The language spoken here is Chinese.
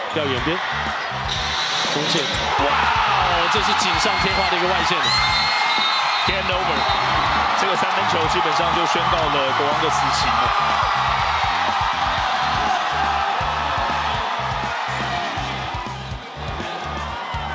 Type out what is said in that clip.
掉远边，中线，哇哦，这是锦上添花的一个外线 ，Game over， 这个3分球基本上就宣告了国王的死刑了。